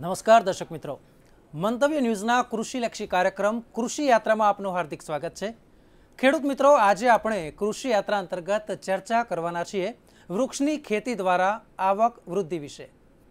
નમસ્કાર દર્શક મિત્રો, મંતવ્ય ન્યૂઝના કૃષિલક્ષી કાર્યક્રમ કૃષિ યાત્રામાં આપનું હાર્દિક સ્વાગત છે। ખેડૂત મિત્રો, આજે આપણે કૃષિ યાત્રા અંતર્ગત ચર્ચા કરવાના છીએ વૃક્ષની ખેતી દ્વારા આવક વૃદ્ધિ વિશે।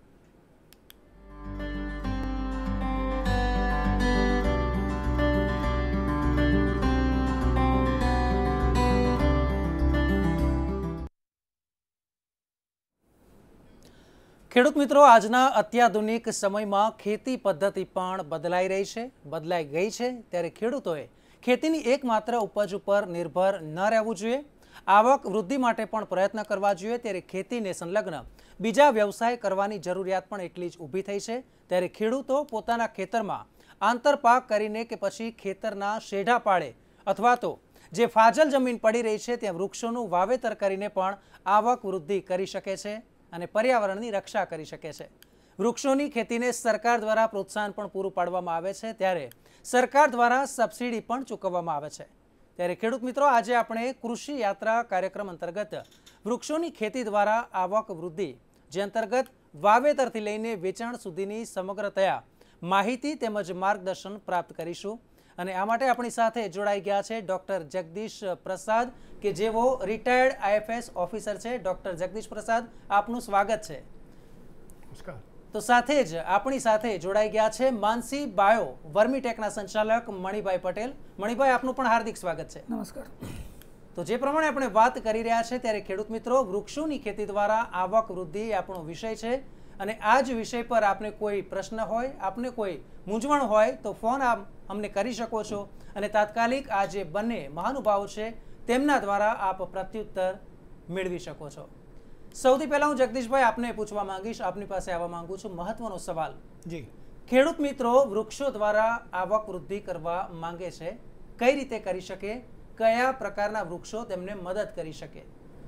ખેડૂત મિત્રો, આજના અત્યાધુનિક સમયમાં ખેતી પદ્ધતિ પણ બદલાઈ રહી છે, બદલાઈ ગઈ છે। ત્યારે ખેડૂતોએ ખેતીની એકમાત્ર ઉપજ ઉપર નિર્ભર ન રહેવું જોઈએ, આવક વૃદ્ધિ માટે પણ પ્રયત્ન કરવા જોઈએ। ત્યારે ખેતીને સંલગ્ન બીજા વ્યવસાય કરવાની જરૂરિયાત પણ એટલી જ ઊભી થઈ છે। ત્યારે ખેડૂતો પોતાના ખેતરમાં આંતરપાક કરીને કે પછી ખેતરના શેઢા પાડે અથવા તો જે ફાજલ જમીન પડી રહી છે ત્યાં વૃક્ષોનું વાવેતર કરીને પણ આવક વૃદ્ધિ કરી શકે છે અને પર્યાવરણની રક્ષા કરી શકે છે। વૃક્ષોની ખેતીને સરકાર દ્વારા પ્રોત્સાહન પણ પૂરું પાડવામાં આવે છે, ત્યારે સરકાર દ્વારા સબસિડી પણ ચૂકવવામાં આવે છે। ત્યારે ખેડૂત મિત્રો, આજે આપણે કૃષિ યાત્રા કાર્યક્રમ અંતર્ગત વૃક્ષોની ખેતી દ્વારા આવક વૃદ્ધિ જે અંતર્ગત વાવેતરથી લઈને વેચાણ સુધીની સમગ્રતયા માહિતી તેમજ માર્ગદર્શન પ્રાપ્ત કરીશું। અને આ માટે આપણી સાથે જોડાઈ ગયા છે ડૉક્ટર જગદીશ પ્રસાદ કે જેઓ રિટાયર્ડ આઈએફએસ ઓફિસર છે। ડૉક્ટર જગદીશ પ્રસાદ, આપનું સ્વાગત છે। નમસ્કાર। તો સાથે જ આપણી સાથે જોડાઈ ગયા છે માનસી બાયો વર્મીટેકના સંચાલક મણિભાઈ પટેલ। મણિભાઈ, આપનું પણ હાર્દિક સ્વાગત છે। નમસ્કાર। તો જે પ્રમાણે આપણે વાત કરી રહ્યા છે ત્યારે ખેડૂત મિત્રો, વૃક્ષોની ખેતી દ્વારા આવક વૃદ્ધિ આપણો વિષય છે અને આ જ વિષય પર આપને કોઈ પ્રશ્ન હોય, આપને કોઈ મૂંઝવણ હોય તો ફોન અમને કરી શકો છો અને તાત્કાલિક આ જે બંને મહાનુભાવો છે તેમના દ્વારા આપ પ્રત્યુત્તર મેળવી શકો છો। સૌથી પહેલા હું જગદીશભાઈ આપને પૂછવા માંગીશ, આપની પાસે આવવા માંગુ છું મહત્વનો સવાલ। જી, ખેડૂત મિત્રો વૃક્ષો દ્વારા આવક વૃદ્ધિ કરવા માંગે છે, કઈ રીતે કરી શકે, કયા પ્રકારના વૃક્ષો તેમને મદદ કરી શકે?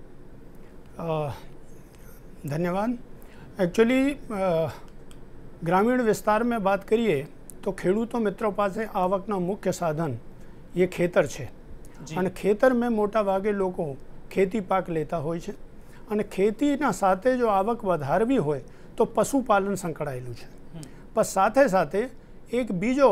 धन्यवाद। एक्चुअली ग्रामीण विस्तार में बात करिए तो खेडूतो मित्रों पास आवकना मुख्य साधन ये खेतर है और खेतर में मोटा भागे लोग खेती पाक लेता होय छे અને ખેતીના સાથે જો આવક વધારવી હોય તો પશુપાલન સંકળાયેલું છે। પણ સાથે સાથે એક બીજો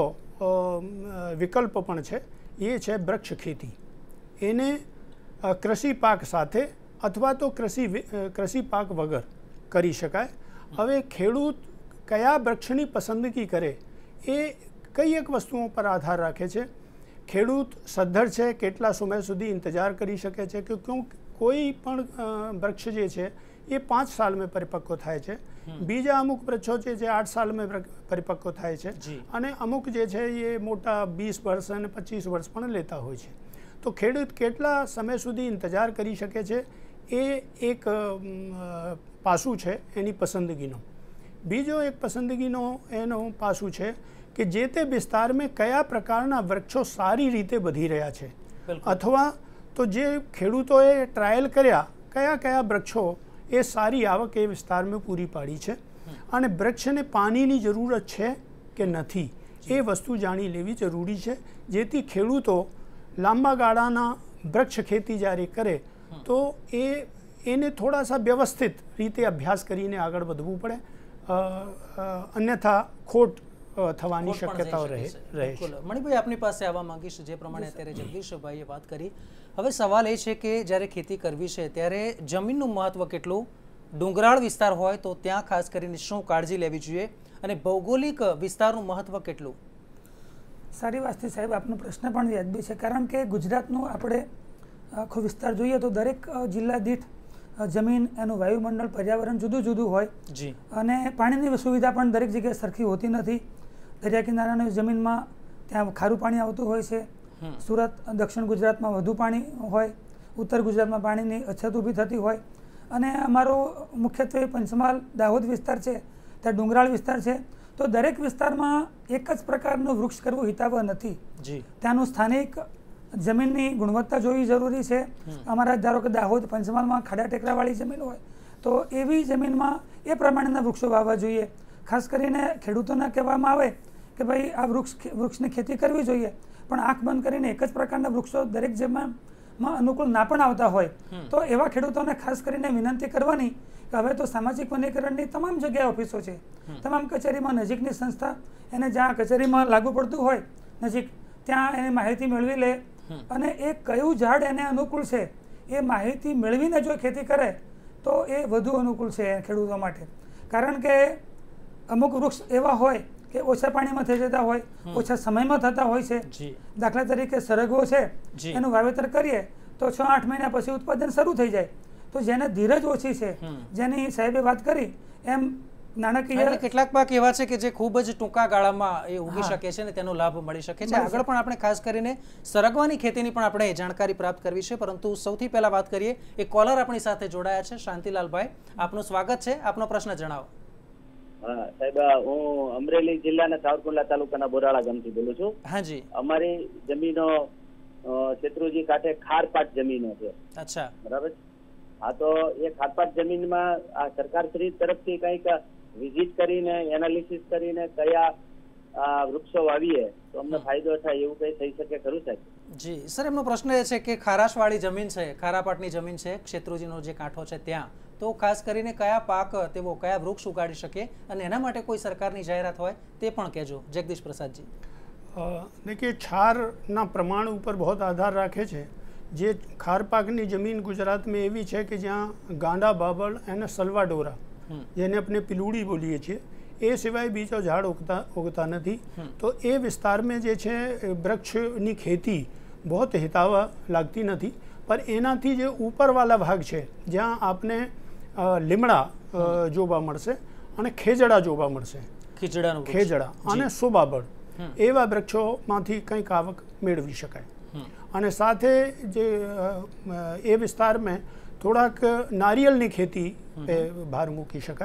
વિકલ્પ પણ છે, એ છે વૃક્ષ ખેતી। એને કૃષિ પાક સાથે અથવા તો કૃષિ પાક વગર કરી શકાય। હવે ખેડૂત કયા વૃક્ષની પસંદગી કરે એ કઈ એક વસ્તુઓ પર આધાર રાખે છે। ખેડૂત સદ્ધર છે, કેટલા સમય સુધી इंतजार કરી શકે છે કે કોઈ પણ વૃક્ષ જે છે એ 5 साल में परिपक्व થાય છે, બીજા અમુક વૃક્ષો છે જે 8 साल में परिपक्व થાય છે અને અમુક જે છે એ મોટા 20 વર્ષ અને 25 વર્ષ પણ લેતા હોય છે। તો ખેડૂત કેટલા સમય સુધી इंतजार કરી શકે છે એ એક પાસું છે એની પસંદગીનો। બીજો એક પસંદગીનો એનો પાસું છે કે જે તે વિસ્તારમાં કયા પ્રકારના વૃક્ષો સારી રીતે વધી રહ્યા છે અથવા તો જે ખેડૂતોએ ટ્રાયલ કર્યા કયા કયા વૃક્ષો એ સારી આવક એ વિસ્તારમાં પૂરી પાડી છે અને વૃક્ષને પાણીની જરૂરત છે કે નથી એ વસ્તુ જાણી લેવી જરૂરી છે, જેથી ખેડૂતો લાંબા ગાળાના વૃક્ષ ખેતી જ્યારે કરે તો એને થોડા सा વ્યવસ્થિત રીતે અભ્યાસ કરીને આગળ વધવું પડે, અન્યથા ખોટ થવાની શક્યતાઓ રહે છે। મણિભાઈ, આપની પાસે આવવા માંગીશ, જે પ્રમાણે અત્યારે જગદીશભાઈએ વાત કરી। હવે સવાલ એ છે કે જ્યારે ખેતી કરવી છે ત્યારે જમીનનું મહત્વ કેટલું, ડુંગરાળ વિસ્તાર હોય તો ત્યાં ખાસ કરીને શું કાળજી લેવી જોઈએ અને ભૌગોલિક વિસ્તારનું મહત્વ કેટલું? સારી વાત છે સાહેબ, આપનો પ્રશ્ન પણ વ્યાજબી છે, કારણ કે ગુજરાતનું આપણે આખો વિસ્તાર જોઈએ તો દરેક જિલ્લા દીઠ જમીન, એનું વાયુમંડળ, પર્યાવરણ જુદું જુદું હોય જી અને પાણીની સુવિધા પણ દરેક જગ્યાએ સરખી હોતી નથી। દરિયા કિનારાની જમીનમાં ત્યાં ખારું પાણી આવતું હોય છે, સુરત દક્ષિણ ગુજરાતમાં વધુ પાણી હોય, ઉત્તર ગુજરાતમાં પાણીની અછત ઊભી થતી હોય અને અમારો મુખ્યત્વે પંચમહાલ દાહોદ વિસ્તાર છે ત્યાં ડુંગરાળ વિસ્તાર છે। તો દરેક વિસ્તારમાં એક જ પ્રકારનું વૃક્ષ કરવું હિતાવહ નથી। ત્યાંનું સ્થાનિક જમીનની ગુણવત્તા જોવી જરૂરી છે। અમારા ધારો કે દાહોદ પંચમહાલમાં ખાડા ટેકરાવાળી જમીન હોય તો એવી જમીનમાં એ પ્રમાણેના વૃક્ષો વાવવા જોઈએ। ખાસ કરીને ખેડૂતોને કહેવામાં આવે કે ભાઈ આ વૃક્ષની ખેતી કરવી જોઈએ, પણ આંખ બંધ કરીને એક જ પ્રકારના વૃક્ષો દરેક માં અનુકૂળ ના પણ આવતા હોય તો એવા ખેડૂતોને ખાસ કરીને વિનંતી કરવાની કે હવે તો સામાજિક વનીકરણની તમામ જગ્યાએ ઓફિસો છે, તમામ કચેરીમાં નજીકની સંસ્થા એને જ્યાં કચેરીમાં લાગુ પડતું હોય નજીક ત્યાં એને માહિતી મેળવી લે અને એ કયું ઝાડ એને અનુકૂળ છે એ માહિતી મેળવીને જો ખેતી કરે તો એ વધુ અનુકૂળ છે ખેડૂતો માટે. કારણ કે અમુક વૃક્ષ એવા હોય કે ઓછા પાણીમાં થઈ જતા હોય, ઓછા સમયમાં થતા હોય છે. દાખલા તરીકે સરગવો છે, એનું વાવેતર કરીએ તો 6-8 મહિના પછી ઉત્પાદન શરૂ થઈ જાય. તો જેને ધીરજ ઓછી છે, જેની સાહેબે વાત કરી એમ નાણાકીય કેટલાક પાક એવા છે કે જે ખૂબ જ ટૂંકા ગાળામાં એ ઉગી શકે છે ને તેનો લાભ મળી શકે છે. આગળ પણ આપણે ખાસ કરીને સરગવાની ખેતીની પણ આપણે જાણકારી પ્રાપ્ત કરવી છે, પરંતુ સૌથી પહેલા વાત કરીએ એક કોલર આપણી સાથે જોડાયા છે. શાંતિલાલભાઈ, આપનું સ્વાગત છે, આપનો પ્રશ્ન જણાવો. હા સાહેબ, હું અમરેલી જિલ્લાના સાવરકુંડલા તાલુકાના બોરાળા ગામથી બોલું છું. હાજી. અમારી જમીનો શેત્રુજી કાંઠે ખારપાટ જમીનો છે. અચ્છા, બરાબર. હા, તો એ ખારપાટ જમીનમાં આ સરકારશ્રી તરફથી કંઈક વિઝિટ કરીને એનાલિસિસ કરીને કયા વૃક્ષો વાવીએ તો અમને ફાયદો થાય એવું કઈ થઈ શકે ખરું સાહેબ? જી સર, એમનો પ્રશ્ન એ છે કે ખારાશવાળી જમીન છે, ખારાપાટની જમીન છે, શેત્રુજીનો જે કાંઠો છે ત્યાં, તો ખાસ કરીને કયા પાક તેઓ કયા વૃક્ષ ઉગાડી શકે અને એના માટે કોઈ સરકારની જાહેરાત હોય તે પણ કહેજો. જગદીશ પ્રસાદજી. देखिए, क्षारना प्रमाण ऊपर बहुत आधार રાખે છે. જે ખાર પાકની જમીન ગુજરાતમાં એવી છે કે જ્યાં ગાંડા બાબળ અને સલવાડોરા, જેને આપણે પિલુડી બોલીએ છીએ, એ સિવાય બીજો ઝાડ ઉગતા નથી. તો એ વિસ્તારમાં જે છે વૃક્ષની ખેતી બહુ હિતાવહ લાગતી નથી. પણ એનાથી જે ઉપરવાળા ભાગ છે જ્યાં આપને લીમડા જોવા મળશે અને ખેજડા જોવા મળશે, ખેજડા અને સોબાબળ, એવા વૃક્ષોમાંથી કંઈક આવક મેળવી શકાય. અને સાથે જે એ વિસ્તારમાં થોડાક નારિયેળની ખેતી पे ભાર મૂકી શકાય.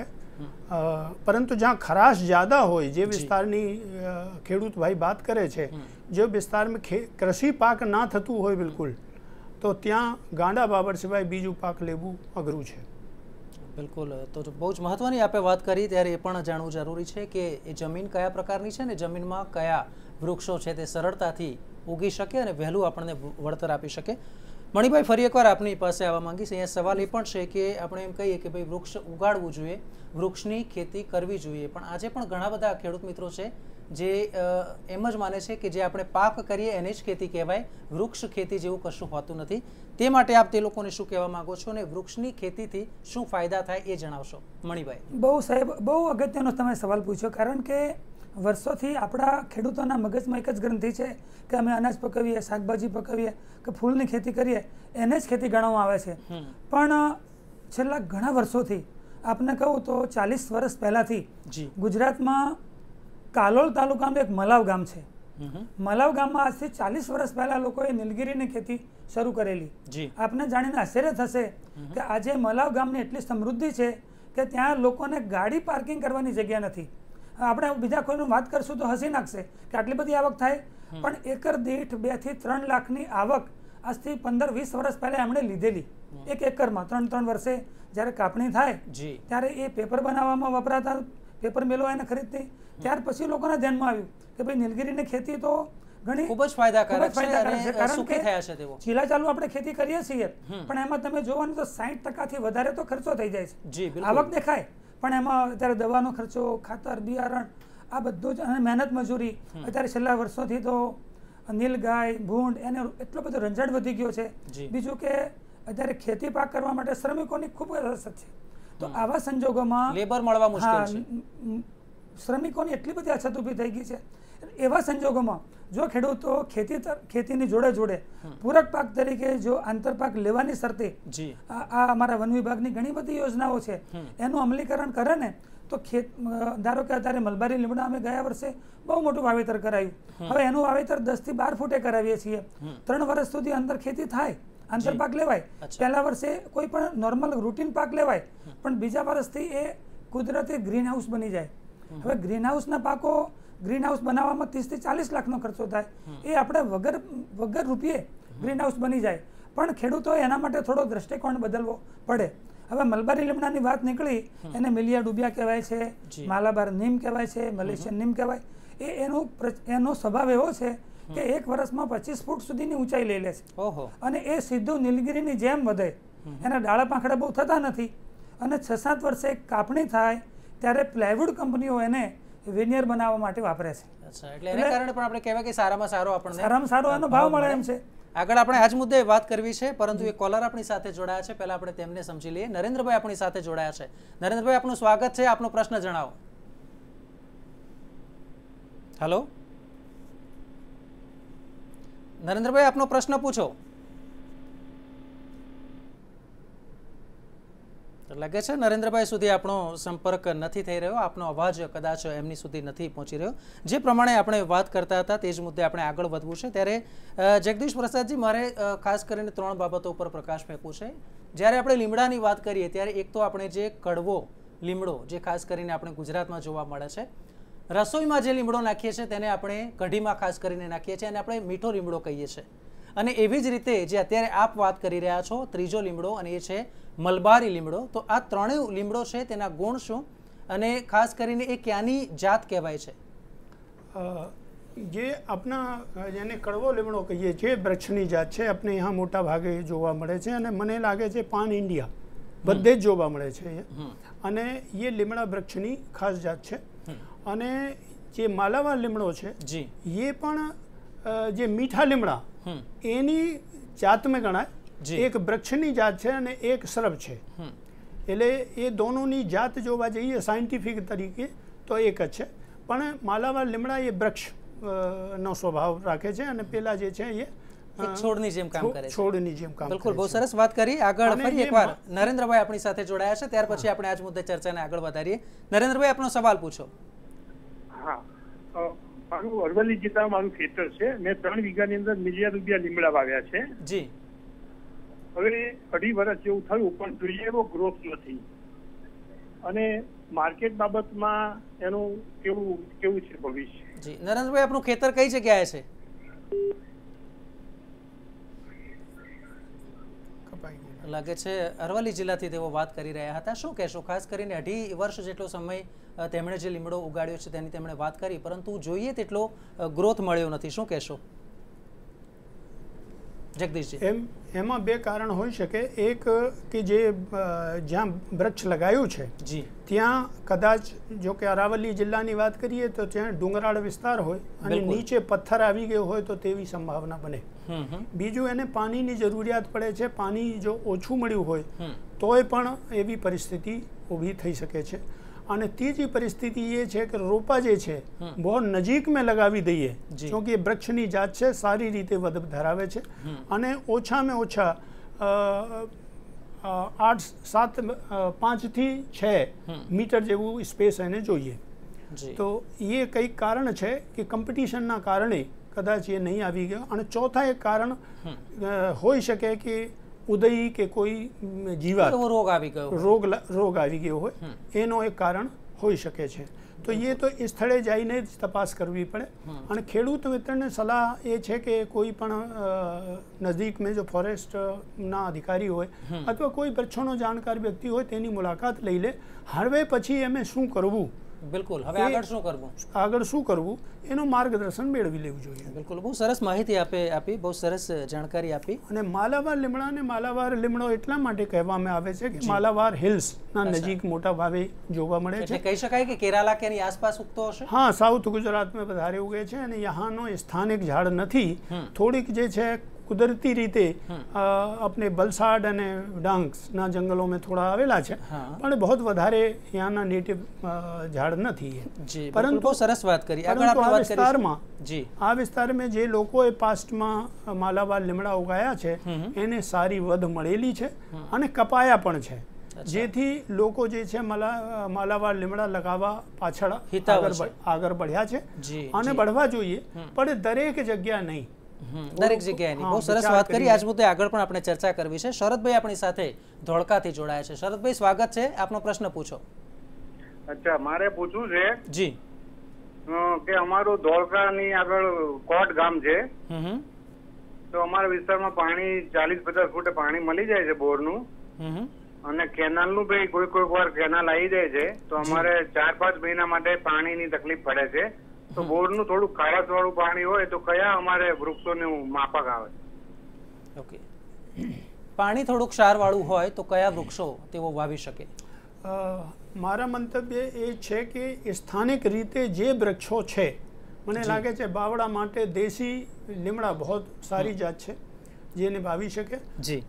પરંતુ જ્યાં ખરાશ જ્યાદા હોય, જે વિસ્તારની ખેડૂત ભાઈ વાત કરે છે, જે વિસ્તારમાં કૃષિ પાક ના થતું હોય બિલકુલ, તો ત્યાં ગાંડા બાબર સિવાય બીજું પાક લેવું અઘરું છે. બિલકુલ. તો બહુ જ મહત્વની આપણે વાત કરી ત્યારે એ પણ જાણવું જરૂરી છે કે એ જમીન કયા પ્રકારની છે ને જમીનમાં કયા વૃક્ષો છે તે સરળતાથી ઉગી શકે અને વહેલું આપણને વળતર આપી શકે. મણિભાઈ, ફરી એકવાર આપની પાસે આવવા માંગીશ. અહીંયા સવાલ એ પણ છે કે આપણે એમ કહીએ કે ભાઈ વૃક્ષ ઉગાડવું જોઈએ, વૃક્ષની ખેતી કરવી જોઈએ, પણ આજે પણ ઘણા બધા ખેડૂત મિત્રો છે જે એમ જ માને છે કે જે આપણે પાક કરીએ એને જ ખેતી કહેવાય, વૃક્ષ ખેતી જેવું કશું હોતું નથી. તે માટે આપ તે લોકોને શું કહેવા માંગો છો અને વૃક્ષની ખેતીથી શું ફાયદા થાય એ જણાવશો. મણિભાઈ. બહુ સાહેબ, બહુ અગત્યનો તમે સવાલ પૂછ્યો. કારણ કે વર્ષોથી આપણા ખેડૂતોના મગજમાં એક જ ગ્રંથિ છે કે અમે અનાજ પકવીએ, શાકભાજી પકવીએ કે ફૂલની ખેતી કરીએ એને જ ખેતી ગણવામાં આવે છે. પણ છેલ્લા ઘણા વર્ષોથી આપને કહું તો 40 વર્ષ પહેલાંથી ગુજરાતમાં કાલોલ તાલુકાનું એક મલાવ ગામ છે. મલાવ ગામમાં આજથી 40 વર્ષ પહેલા લોકોએ નીલગીરીની ખેતી શરૂ કરેલી. આપને જાણીને આશ્ચર્ય થશે કે આજે મલાવ ગામની એટલી સમૃદ્ધિ છે કે ત્યાં લોકોને ગાડી પાર્કિંગ કરવાની જગ્યા નથી. આપણે બીજા કોઈનું વાત કરશું તો હસી નાખશે કે આટલી બધી આવક થાય, પણ એકર દીઠ 2 થી 3 લાખની આવક આજથી 15-20 વર્ષ પહેલા એમણે લીધેલી. એક એકરમાં 3 વર્ષે જ્યારે કાપણી થાય ત્યારે એ પેપર બનાવવામાં વપરાતા પેપર મિલો એને ખરીદતી. ત્યાર પછી લોકોના ધ્યાનમાં આવ્યું કે ભાઈ નીલગીરીની ખેતી તો ઘણી ખૂબ જ ફાયદાકારક છે. કારણ કે ચીલા ચાલુ આપણે ખેતી કરીએ છીએ, પણ એમાં તમે જોવો ને તો 60% થી વધારે તો ખર્ચો થઈ જાય છે. આવક દેખાય પણ એમાં અત્યારે દવાનો ખર્ચો, ખાતર, બિયારણ, આ બધું જ, અને મહેનત મજૂરી. અત્યારે છેલ્લા વર્ષોથી તો નીલગાય, ભૂંડ, એને એટલો બધો રંજાડ વધી ગયો છે. બીજું કે અત્યારે ખેતી પાક કરવા માટે શ્રમિકોની ખૂબ અછત છે. તો આવા સંજોગોમાં લેબર મળવા મુશ્કેલ છે. શ્રમિકોની એટલી બધી અછત ઊભી થઈ ગઈ છે. એવા સંજોગોમાં જો ખેડૂતો ખેતીની જોડે જોડે પૂરક પાક તરીકે જો આંતરપાક લેવાની શરતે આ અમારા વન વિભાગની ઘણી બધી યોજનાઓ છે એનું અમલીકરણ કરે ને તો ધારો કે અત્યારે મલબારી લીમડા અમે ગયા વર્ષે બહુ મોટું વાવેતર કરાયું. હવે એનું વાવેતર 10 થી 12 ફૂટે કરાવીએ છીએ. 3 વર્ષ સુધી અંદર ખેતી થાય, આંતરપાક લેવાય. પહેલા વર્ષે કોઈ પણ નોર્મલ રૂટીન પાક લેવાય, પણ બીજા વર્ષથી એ કુદરતી ગ્રીન હાઉસ બની જાય. હવે ગ્રીન હાઉસના પાકો, ગ્રીન હાઉસ બનાવવામાં 30 થી 40 લાખનો ખર્ચો થાય, એ આપણે વગર રૂપિયે ગ્રીન હાઉસ બની જાય. પણ ખેડૂતોએ એના માટે થોડો દ્રષ્ટિકોણ બદલવો પડે. હવે મલબારી લીમડાની વાત નીકળી, એને મિલિયા ડુબિયા કહેવાય છે, માલાબાર નીમ કહેવાય છે, મલેશિયન નીમ કહેવાય. એનો સ્વભાવ એવો છે કે 1 વર્ષમાં 25 ફૂટ સુધીની ઊંચાઈ લઈ લે છે. ઓહો. અને એ સીધું નીલગિરીની જેમ વધે. એના ડાળા પાંખડા બહુ થતા નથી અને 6-7 વર્ષે કાપણી થાય ત્યારે પ્લાયવુડ કંપનીઓ એને વિનિયર બનાવવા માટે વાપરે છે. અચ્છા, એટલે એના કારણે પણ આપણે કહેવાય કે સારામાં સારો એનો ભાવ મળે એમ છે. આગળ આપણે આજ મુદ્દે વાત કરવી છે, પરંતુ એ કોલર આપણી સાથે જોડાયા છે. પહેલા આપણે તેમને સમજી લઈએ. નરેન્દ્રભાઈ આપણી સાથે જોડાયા છે. નરેન્દ્રભાઈ, આપનું સ્વાગત છે. આપનો પ્રશ્ન જણાવો. હેલો નરેન્દ્રભાઈ, આપનો પ્રશ્ન પૂછો. લાગે છે નરેન્દ્રભાઈ સુધી આપણો સંપર્ક નથી થઈ રહ્યો. આપનો અવાજ કદાચ એમની સુધી નથી પહોંચી રહ્યો. જે પ્રમાણે આપણે વાત કરતા હતા તે જ મુદ્દે આપણે આગળ વધવું છે. ત્યારે જગદીશ પ્રસાદજી, મારે ખાસ કરીને 3 બાબતો ઉપર પ્રકાશ ફેંકવું છે. જ્યારે આપણે લીમડાની વાત કરીએ ત્યારે એક તો આપણે જે કડવો લીમડો, જે ખાસ કરીને આપણે ગુજરાતમાં જોવા મળે છે, રસોઈમાં જે લીમડો નાખીએ છીએ તેને આપણે કઢીમાં ખાસ કરીને નાખીએ છીએ અને આપણે મીઠો લીમડો કહીએ છીએ. અને એવી જ રીતે જે અત્યારે આપ વાત કરી રહ્યા છો, ત્રીજો લીમડો, અને એ છે મલબારી લીમડો. તો આ ત્રણેય લીમડો છે, તેના ગુણ શું અને ખાસ કરીને એ ક્યાંની જાત કહેવાય છે? જે આપણા જેને કડવો લીમડો કહીએ છીએ, વૃક્ષની જાત છે. આપણે અહીંયા મોટા ભાગે જોવા મળે છે અને મને લાગે છે પાન ઇન્ડિયા બધે જ જોવા મળે છે. અને એ લીમડા વૃક્ષની ખાસ જાત છે. અને જે માલાવાર લીમડો છે એ પણ જે મીઠા લીમડા એની જાતમાં ગણાય. એક વૃક્ષની જાત છે અને એક સરબ છે. એટલે એ દોનોની જાત જોવા જઈએ સાયન્ટિફિક તરીકે તો એક જ છે. પણ માલાવાર લીમડા એ વૃક્ષ નો સ્વભાવ રાખે છે અને પેલા જે છે એ છોડની જેમ કામ કરે છે. છોડની જેમ કામ. બિલકુલ, બહુ સરસ વાત કરી. આગળ ફરી એકવાર નરેન્દ્રભાઈ આપણી સાથે જોડાયા છે, ત્યાર પછી આપણે આજ મુદ્દે ચર્ચાને આગળ વધારીએ. નરેન્દ્રભાઈ, આપનો સવાલ પૂછો. હા, મારું અરવલ્લી જિલ્લામાં મારું ખેતર છે. મેં 3 વીઘાની અંદર ₹1,000,000 લીમડા વાવ્યા છે. જી. હવે 2.5 વર્ષ જેવું થયું પણ જોઈએ એવો ગ્રોથ નથી. અને માર્કેટ બાબતમાં એનું કેવું છે ભવિષ્ય? જી નરેન્દ્રભાઈ, આપનું ખેતર કઈ જગ્યાએ છે? લાગે છે અરવલ્લી જિલ્લાથી તેઓ વાત કરી રહ્યા હતા. શું કહેશો? ખાસ કરીને 2.5 વર્ષ જેટલો સમય તેમણે જે લીમડો ઉગાડ્યો છે તેની તેમણે વાત કરી, પરંતુ જોઈએ તેટલો ગ્રોથ મળ્યો નથી. શું કહેશો જગદીશજી? એમાં 2 કારણ હોઈ શકે. એક કે જે જ્યાં વૃક્ષ લગાયું છે ત્યાં કદાચ, જો કે અરાવલી જિલ્લાની વાત કરીએ તો ત્યાં ડુંગરાળ વિસ્તાર હોય અને નીચે પથ્થર આવી ગયો હોય તો તેવી સંભાવના બને. બીજું, એને પાણીની જરૂરિયાત પડે છે. પાણી જો ઓછું મળ્યું હોય તોય પણ એવી પરિસ્થિતિ ઊભી થઈ શકે છે. અને ત્રીજી પરિસ્થિતિ એ છે કે રોપા જે છે બહુ નજીક મેં લગાવી દઈએ, ક્યોંકि એ વૃક્ષની જાત છે, સારી રીતે વધ ધરાવે છે અને ઓછામાં ઓછા 5 થી 6 મીટર જેવું સ્પેસ એને જોઈએ. તો એ કંઈક કારણ છે કે કોમ્પિટિશનના કારણે કદાચ એ નહીં આવી ગયો. અને ચોથા એક કારણ હોઈ શકે કે ઉદય કે કોઈ જીવાત રોગ આવી ગયો હોય, એનો એક કારણ હોઈ શકે છે. તો એ તો એ સ્થળે જઈને જ તપાસ કરવી પડે. અને ખેડૂત મિત્રને સલાહ એ છે કે કોઈ પણ નજીકમાં જો ફોરેસ્ટના અધિકારી હોય અથવા કોઈ વૃક્ષોનો જાણકાર વ્યક્તિ હોય તેની મુલાકાત લઈ લે. હવે પછી એમે શું કરવું, બિલકુલ હવે આગળ શું કરવું એનું માર્ગદર્શન મેળવી લેવું જોઈએ. બિલકુલ, બહુ સરસ માહિતી આપી, બહુ સરસ જાણકારી આપી. અને માલાવાર લીમડાને માલાવાર લીમડો એટલા માટે કહેવામાં આવે છે કે માલાવાર હિલ્સના નજીક મોટા ભાવે જોવા મળે છે. કહી શકાય કે કેરાલા કે એની આસપાસ ઉગતો હશે? હા, સાઉથ ગુજરાતમાં વધારે ઉગે છે અને યહાંનો સ્થાનિક ઝાડ નથી. થોડીક જે છે કુદરતી રીતે આપણે વલસાડ અને ડાંગના જંગલોમાં થોડા આવેલા છે, પણ બહુ વધારે ત્યાંના નેટિવ ઝાડ નથી. પરંતુ સરસ વાત કરી. આ વિસ્તારમાં જે લોકોએ પાસ્ટમાં માલાવાર લીમડા ઉગાયા છે એને સારી વધ મળેલી છે અને કપાયા પણ છે, જેથી લોકો જે છે માલાવાર લીમડા લગાવવા પાછળ આગળ बढ़્યા છે અને बढ़વા જોઈએ, પણ દરેક જગ્યા નહીં. દરેક જગ્યાએ નહીં. બહુ સરસ વાત કરી. આજ મુદ્દે આગળ પણ આપણે ચર્ચા કરવી છે. શરદભાઈ આપણી સાથે ધોળકાથી જોડાયા છે. શરદભાઈ, સ્વાગત છે. આપનો પ્રશ્ન પૂછો. અચ્છા, મારે પૂછવું છે જી કે અમારું ધોળકાની આગળ કોટ ગામ છે, તો અમારા વિસ્તારમાં પાણી 40-50 ફૂટે પાણી મળી જાય છે બોરનું, અને કેનાલનું ભાઈ કોઈ વાર કેનાલ આવી જાય છે તો અમારે 4-5 મહિના માટે પાણીની તકલીફ પડે છે. તો બોરનું થોડું ખારાશ વાળું પાણી હોય તો કયા અમારે વૃક્ષોનું માફક આવે? ઓકે, પાણી થોડુંક ક્ષારવાળું હોય તો કયા વૃક્ષો તેઓ વાવી શકે? મારા મંતવ્ય એ છે કે સ્થાનિક રીતે જે વૃક્ષો છે, મને લાગે છે બાવળા માટે દેશી લીમડા બહુ સારી જાત છે જેને વાવી શકે.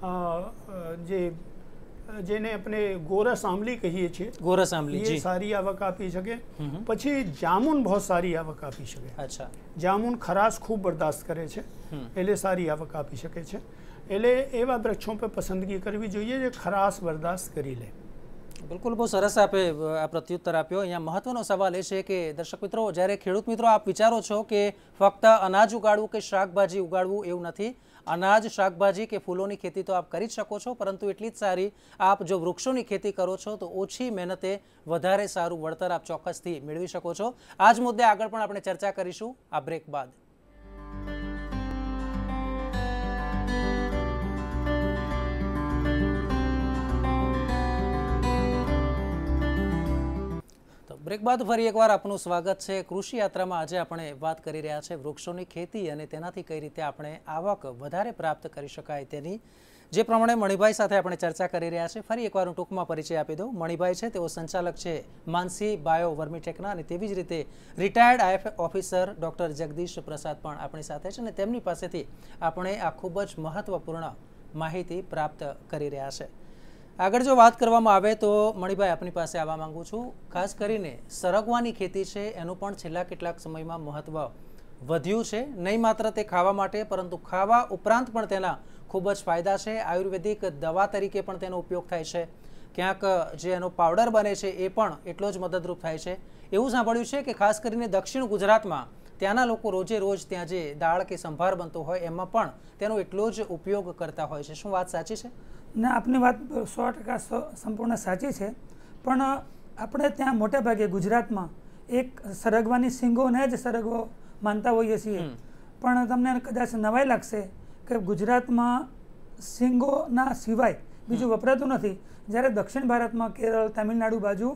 જેને આપણે ગોરસ આંબલી કહીએ છીએ, ગોરસ આંબલી એ સારી આવક આપી શકે. પછી જામુન બહુ સારી આવક આપી શકે. અચ્છા, જામુન ખરાશ ખૂબ બરદાસ્ત કરે છે એટલે સારી આવક આપી શકે છે. એટલે એવા વૃક્ષો પર પસંદગી કરવી જોઈએ જે ખરાશ બરદાસ્ત કરી લે. બિલકુલ, બહુ સરસ આપે આ પ્રત્યુત્તર આપ્યો. અહીંયા મહત્વનો સવાલ એ છે કે દર્શક મિત્રો, જ્યારે ખેડૂત મિત્રો આપ વિચારો છો કે ફક્ત અનાજ ઉગાડવું કે શાકભાજી ઉગાડવું એવું નથી. અનાજ, શાકભાજી કે ફૂલોની ખેતી તો આપ કરી જ શકો છો, પરંતુ એટલી જ સારી આપ જો વૃક્ષોની ખેતી કરો છો તો ઓછી મહેનતે વધારે સારું વળતર આપ ચોક્કસથી મેળવી શકો છો. આ જ મુદ્દે આગળ પણ આપણે ચર્ચા કરીશું આ બ્રેક બાદ. બ્રેક બાદ ફરી એકવાર આપનું સ્વાગત છે. કૃષિ યાત્રામાં આજે આપણે વાત કરી રહ્યા છે વૃક્ષોની ખેતી અને તેનાથી કઈ રીતે આપણે આવક વધારે પ્રાપ્ત કરી શકાય તેની. જે પ્રમાણે મણિભાઈ સાથે આપણે ચર્ચા કરી રહ્યા છે. ફરી એકવાર હું ટૂંકમાં પરિચય આપી દઉં. મણિભાઈ છે તેઓ સંચાલક છે માનસી બાયો વર્મીટેકના, અને તેવી જ રીતે retired IF officer doctor Jagdish Prasad પણ આપણી સાથે છે, અને તેમની પાસેથી આપણે આ ખૂબ જ મહત્વપૂર્ણ માહિતી પ્રાપ્ત કરી રહ્યા છે. આગળ જો વાત કરવામાં આવે તો મણિભાઈ આપની પાસે આવવા માંગુ છું. ખાસ કરીને સરગવાની ખેતી છે એનું પણ છેલ્લા કેટલાક સમયમાં મહત્વ વધ્યું છે. નહીં માત્ર તે ખાવા માટે, પરંતુ ખાવા ઉપરાંત પણ તેના ખૂબ જ ફાયદા છે. આયુર્વેદિક દવા તરીકે પણ તેનો ઉપયોગ થાય છે. ક્યાંક જે એનો પાવડર બને છે એ પણ એટલો જ મદદરૂપ થાય છે. એવું સાંભળ્યું છે કે ખાસ કરીને દક્ષિણ ગુજરાતમાં ત્યાંના લોકો રોજે રોજ ત્યાં જે દાળ કે સંભાર બનતો હોય એમાં પણ તેનો એટલો જ ઉપયોગ કરતા હોય છે. શું વાત સાચી છે? ના, આપની વાત 100% સંપૂર્ણ સાચી છે. પણ આપણે ત્યાં મોટે ભાગે ગુજરાતમાં એક સરગવાની શીંગોને જ સરગવો માનતા હોઈએ છીએ. પણ તમને કદાચ નવાઈ લાગશે કે ગુજરાતમાં શીંગોના સિવાય બીજું વપરાતું નથી. જ્યારે દક્ષિણ ભારતમાં કેરળ, તમિલનાડુ બાજુ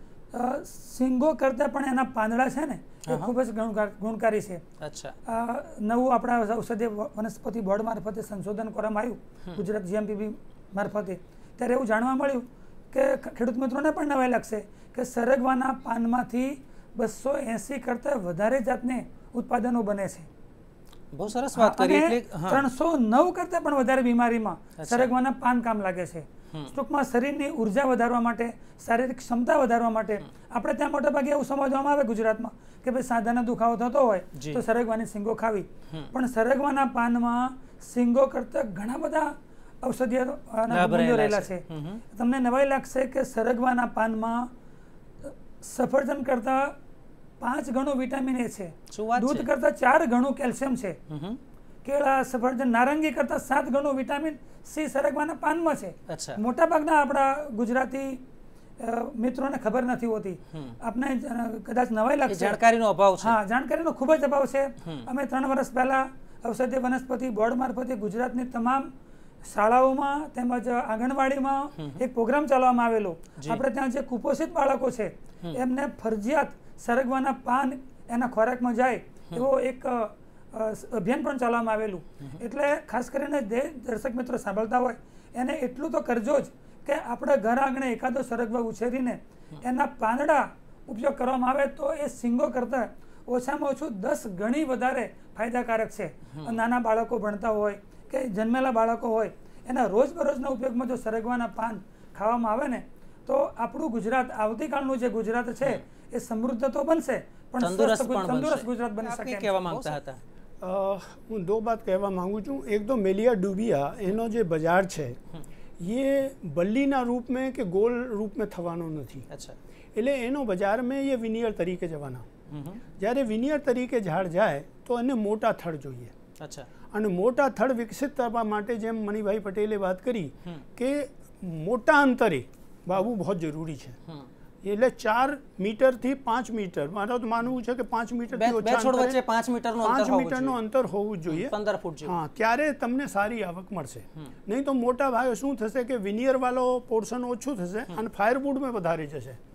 શીંગો કરતાં પણ એના પાંદડા છે ને એ ખૂબ જ ગુણકારી છે. નવું આપણા ઔષધીય વનસ્પતિ બોર્ડ મારફતે સંશોધન કરવામાં આવ્યું ગુજરાત GMPB મારફતે, ત્યારે એવું જાણવા મળ્યું કે ખેડૂત મિત્રોને પણ નવાઈ લાગશે કે સરગવાના પાનમાંથી 280 કરતાં વધારે જાતને ઉત્પાદનો બને છે. બહુ સરસ વાત કરી. 309 કરતાં પણ વધારે બીમારીમાં સરગવાના પાન કામ લાગે છે. ટૂંકમાં શરીરની ઉર્જા વધારવા માટે, શારીરિક ક્ષમતા વધારવા માટે આપણે ત્યાં મોટા ભાગે એવું સમજવામાં આવે ગુજરાતમાં કે ભાઈ સાંધાનો દુખાવો થતો હોય તો સરગવાની શીંગો ખાવી. પણ સરગવાના પાનમાં શીંગો કરતાં ઘણા બધા ઔષધીય ગુણો રહેલા છે. તમને નવાઈ લાગશે કે સરગવાના પાનમાં સફરજન કરતાં 5 ગણું વિટામિન એ છે, દૂધ કરતાં 4 ગણું કેલ્શિયમ છે, કેળા, સફરજન, નારંગી કરતાં 7 ગણું વિટામિન સી સરગવાના પાનમાં છે. મોટા ભાગના આપણા ગુજરાતી મિત્રોને ખબર નથી હોતી. આપને કદાચ નવાઈ લાગશે, જાણકારીનો અભાવ છે. હા, જાણકારીનો ખૂબ જ અભાવ છે. અમે 3 વર્ષ પહેલા ઔષધીય વનસ્પતિ બોર્ડ મારફતે ગુજરાતની તમામ શાળાઓમાં તેમજ આંગણવાડીમાં એક પ્રોગ્રામ ચલાવવામાં આવેલો. આપણે ત્યાં જે કુપોષિત બાળકો છે એમને ફરજિયાત સરગવાના પાન એના ખોરાકમાં જાય એવો એક અભિયાન પણ ચલાવવામાં આવેલું. એટલે ખાસ કરીને જે દર્શક મિત્રો સાંભળતા હોય એને એટલું તો કરજો જ કે આપણે ઘર આંગણે એકાદો સરગવા ઉછેરીને એના પાંદડા ઉપયોગ કરવામાં આવે તો એ શીંગો કરતાં ઓછામાં ઓછું 10 ગણી વધારે ફાયદાકારક છે. નાના બાળકો ભણતા હોય કે જન્મેલા બાળકો હોય એના રોજબરોજના ઉપયોગમાં જો સરગવાના પાન ખાવામાં આવે ને તો આપણું ગુજરાત, આવતીકાલનું જે ગુજરાત છે એ સમૃદ્ધ તો બનશે પણ તંદુરસ્ત ગુજરાત બની શકે. કહેવા માંગતા હતા? હું 2 बात કહેવા માંગુ છું. એક તો મેલિયા ડુબિયા એનો જે બજાર છે ये बल्लीना रूप में કે गोल रूप में થવાનો નથી. એટલે એનો બજાર में ये વિનિયર તરીકે જવાના. જ્યારે વિનિયર તરીકે ઝાડ જાય તો એને મોટા થડ જોઈએ. અને મોટા થડ વિકસિત કરવા માટે જેમ મણિભાઈ પટેલે વાત કરી કે મોટા અંતરે વાવવું બહુ જરૂરી છે. એટલે 4 મીટરથી 5 મીટર, મારું તો માનવું છે કે 5 મીટરથી ઓછા 5 મીટરનું અંતર હોવું જોઈએ. 15 ફૂટ જેવું. હા, ત્યારે તમને સારી આવક મળશે. નહીં તો મોટા ભાગે શું થશે કે વિનિયર વાળો પોર્શન ઓછું થશે અને ફાયરવુડમાં વધારે જશે.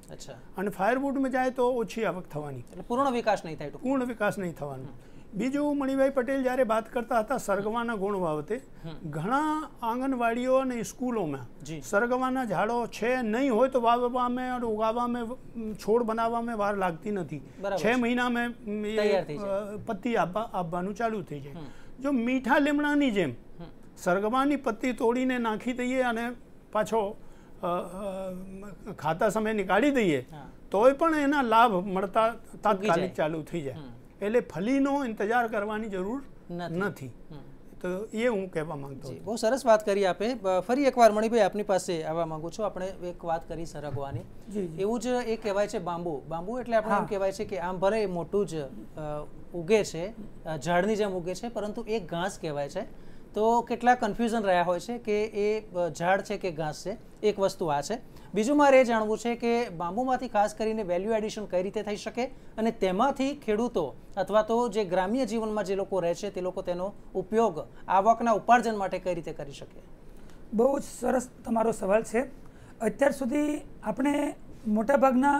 અચ્છા, અને ફાયરવુડમાં જાય તો ઓછી આવક થવાની, એટલે પૂર્ણ વિકાસ નહીં થાય. પૂર્ણ વિકાસ નહીં થવાનો. બીજું, મણિભાઈ પટેલ જ્યારે વાત કરતા હતા સરગવાના ગુણ બાબતે, ઘણા આંગણવાડીઓ અને સ્કૂલોમાં સરગવાના ઝાડો છે નહીં હોય તો વાવવામાં ઉગાવવામાં છોડ બનાવવામાં વાર લાગતી નથી. 6 મહિનામાં પત્તી આપવાનું ચાલુ થઈ જાય. જો મીઠા લીમડાની જેમ સરગવાની પત્તી તોડીને નાખી દઈએ અને પાછો ખાતા સમય નીકાળી દઈએ તોય પણ એના લાભ મળતા તાત્કાલિક ચાલુ થઈ જાય. એટલે ફલીનો ઇંતજાર કરવાની જરૂર નથી. તો એ હું કહેવા માંગતો છું. બહુ સરસ વાત કરી આપે. ફરી એકવાર મણિભાઈ આપની પાસે આવવા માંગુ છું. આપણે એક વાત કરી સરગવાની, એવું જ એક કહેવાય છે બાંબુ. બાંબુ એટલે આપણે એમ કહેવાય છે કે આમ ભલે મોટું જ ઉગે છે, ઝાડની જેમ ઉગે છે, પરંતુ એક ઘાસ કહેવાય છે. તો કેટલા કન્ફ્યુઝન રહ્યા હોય છે કે એ ઝાડ છે કે ઘાસ છે. એક વસ્તુ આ છે. બીજું મારે એ જાણવું છે કે બાંબુમાંથી ખાસ કરીને વેલ્યુ એડિશન કઈ રીતે થઈ શકે અને તેમાંથી ખેડૂતો અથવા તો જે ગ્રામ્ય જીવનમાં જે લોકો રહે છે તે લોકો તેનો ઉપયોગ આવકના ઉપાર્જન માટે કઈ રીતે કરી શકે? બહુ જ સરસ તમારો સવાલ છે. અત્યાર સુધી આપણે મોટાભાગના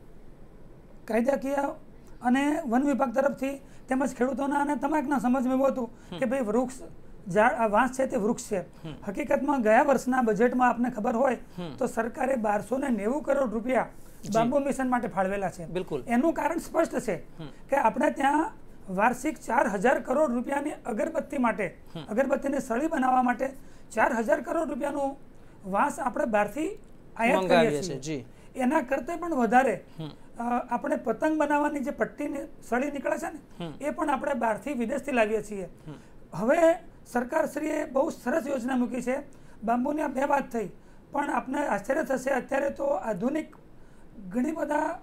કાયદાકીય અને વન વિભાગ તરફથી તેમજ ખેડૂતોના અને તમાકના સમજમાં એવું હતું કે ભાઈ વૃક્ષ વાંસ છે તે વૃક્ષ છે. હકીકતમાં ગયા વર્ષના બજેટમાં આપને ખબર હોય તો સરકારે 1290 કરોડ રૂપિયા બાંબુ મિશન માટે ફાળવેલા છે. બિલકુલ. એનું કારણ સ્પષ્ટ છે કે આપણે ત્યાં વાર્ષિક 4000 કરોડ રૂપિયાની અગરબત્તી માટે, અગરબત્તીને સળી બનાવવા માટે 4000 કરોડ રૂપિયાનું વાંસ આપણે બહારથી આયાત કરીએ છીએ. એના કરતાં પણ વધારે આપણે પતંગ બનાવવાની જે પટ્ટીની સળી નીકળે છે ને એ પણ આપણે બહારથી વિદેશથી લાવીએ છીએ. હવે સરકારશ્રીએ બહુ સરસ યોજના મૂકી છે. બાંબુની આ 2 વાત થઈ, પણ આપને આશ્ચર્ય થશે, અત્યારે તો આધુનિક ઘણી બધા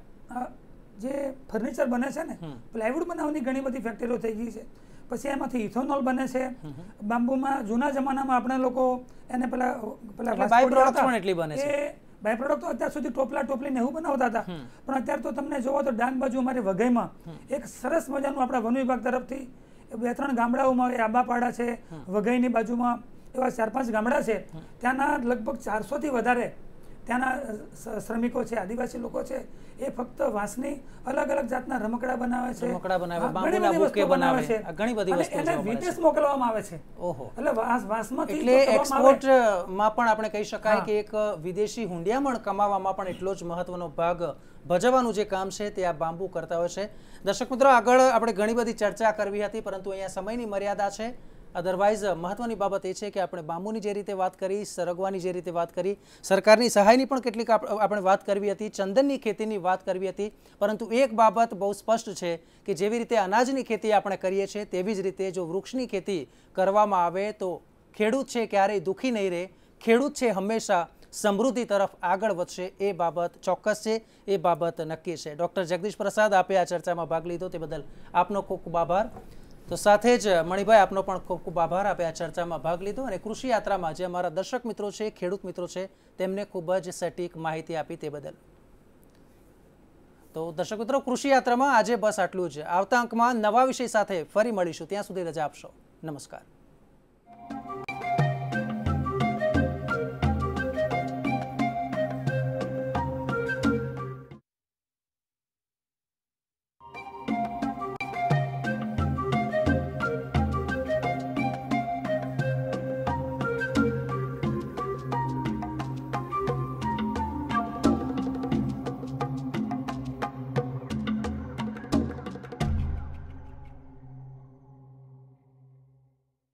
જે ફર્નિચર બને છે ને, પ્લાયવુડ બનાવવાની ઘણી બધી ફેક્ટરીઓ થઈ ગઈ છે. પછી એમાંથી ઇથોનોલ બને છે બાંબુમાં. જૂના જમાનામાં આપણે લોકો એને પેલા બાય પ્રોડક્ટ પણ એટલી બને છે. એ બાય પ્રોડક્ટ તો અત્યાર સુધી ટોપલીને એવું બનાવતા હતા, પણ અત્યારે તો તમને જોવો તો ડાંગ બાજુ અમારી વઘઈમાં એક સરસ મજાનું આપણા વન વિભાગ તરફથી 2-3 ગામડાઓમાં, આંબાપાડા છે, વઘઈની બાજુમાં એવા 4-5 ગામડા છે. ત્યાંના લગભગ 400 થી વધારે ત્યાંના શ્રમિકો છે, આદિવાસી લોકો છે, એ ફક્ત વાંસની અલગ અલગ જાતના રમકડા બનાવે છે, બાંબુના બુકે બનાવે છે, ઘણી બધી વસ્તુઓ એને વિદેશ મોકલવામાં આવે છે. ઓહો. એટલે વાંસમાંથી એટલે એક્સપોર્ટમાં પણ આપણે કહી શકાય કે એક વિદેશી હુંડિયામણ કમાવામાં પણ એટલો જ મહત્વનો ભાગ ભજવવાનું જે કામ છે તે આ બાંબુ કરતા હોય છે. દર્શક મિત્રો, આગળ આપણે ઘણી બધી ચર્ચા કરવી હતી, પરંતુ અહીંયા સમયની મર્યાદા છે. અધરવાઇઝ મહત્વની બાબત એ છે કે આપણે બાંબુની જે રીતે વાત કરી, સરગવાની જે રીતે વાત કરી, સરકારની સહાયની પણ કેટલીક આપણે વાત કરવી હતી, ચંદનની ખેતીની વાત કરવી હતી, પરંતુ એક બાબત બહુ સ્પષ્ટ છે કે જેવી રીતે અનાજની ખેતી આપણે કરીએ છીએ તેવી જ રીતે જો વૃક્ષની ખેતી કરવામાં આવે તો ખેડૂત છે ક્યારેય દુઃખી નહીં રહે. ખેડૂત છે હંમેશા સમૃદ્ધિ તરફ આગળ વધશે. એ બાબત ચોક્કસ છે, એ બાબત નક્કી છે. ડૉક્ટર જગદીશ પ્રસાદ, આપે આ ચર્ચામાં ભાગ લીધો તે બદલ આપનો ખૂબ ખૂબ આભાર. તો સાથે જ મણિભાઈ, આપનો પણ ખૂબ ખૂબ આભાર. આપે આ ચર્ચામાં ભાગ લીધો અને કૃષિ યાત્રામાં જે અમારા દર્શક મિત્રો છે, ખેડૂત મિત્રો છે, તેમને ખૂબ જ સટીક માહિતી આપી તે બદલ. તો દર્શક મિત્રો, કૃષિ યાત્રામાં આજે બસ આટલું જ. આવતા અંકમાં નવા વિષય સાથે ફરી મળીશું. ત્યાં સુધી રજા આપશો. નમસ્કાર.